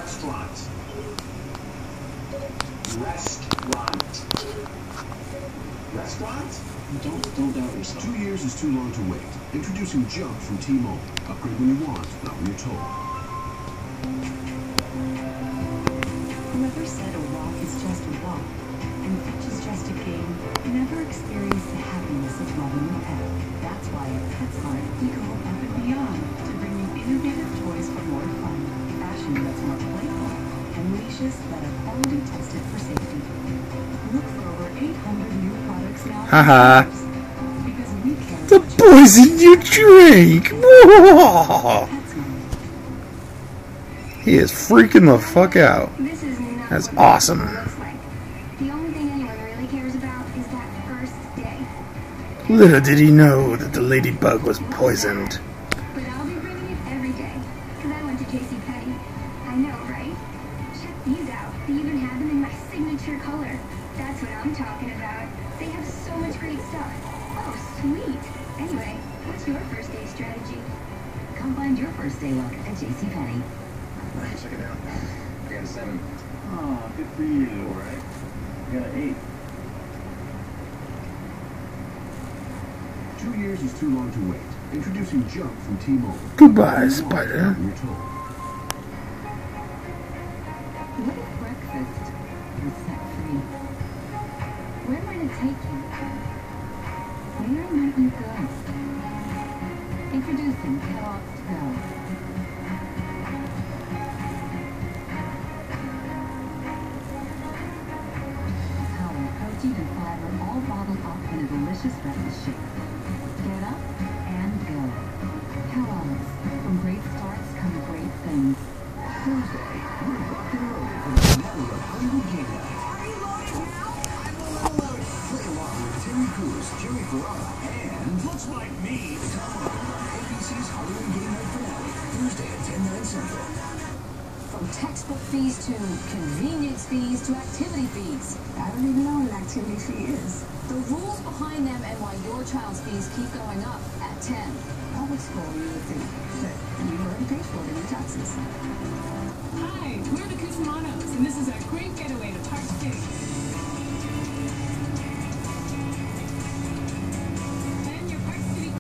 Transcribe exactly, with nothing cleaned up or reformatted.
Restaurant. Restaurant. Restaurant? Don't, don't doubt yourself. Two years is too long to wait. Introducing Jump from T-Mobile. Upgrade when you want, not when you're told. Whoever said a walk is just a walk, and pitch is just a game, never experienced the happiness of loving a pet. That's why at PetSmart, we go above and beyond to bring you innovative toys for more fun, fashion that's more playful, and leashes that are quality tested for safety. Look for over eight hundred new products now. Haha. Because we care The about poison you drink! Whoa. He is freaking the fuck out. This is not That's what awesome. looks like. The only thing anyone really cares about is that first day. Little did he know that the ladybug was poisoned. But I'll be bringing it every day, because I went to JCPenney. I know, right? Check these out. They even have them in my signature color. That's what I'm talking about. They have so much great stuff. Oh, sweet. Anyway, what's your first day strategy? Come find your first day look at JCPenney. Check it out. I got a seven. Oh, good for you. All right. I got an eight. Two years is too long to wait. Introducing Jump from T-Mobile. Goodbye, Spider. Not when you're told. What if breakfast was set free? Where might it take you? Where might you go? Introducing Kellogg's Bell. Power, protein, and fiber all bottled up in a delicious breakfast shake. Get up and go. Kellogg's. From great starts come great things. Thursday, we're rocking early for the finale of Hollywood Game Night. Are you loaded now? I'm a little loaded. Play along with Terry Crews, Jerry Ferrara, and Looks like me. Tom Welling on A B C's Hollywood Game Night finale, Thursday at ten, nine central. From textbook fees to convenience fees to activity fees. I don't even know what an activity fee is. The rules behind them and why your child's fees keep going up at ten. Public school, you would think that you already paid for it in your taxes. Hi, we're the Cusmanos, and this is our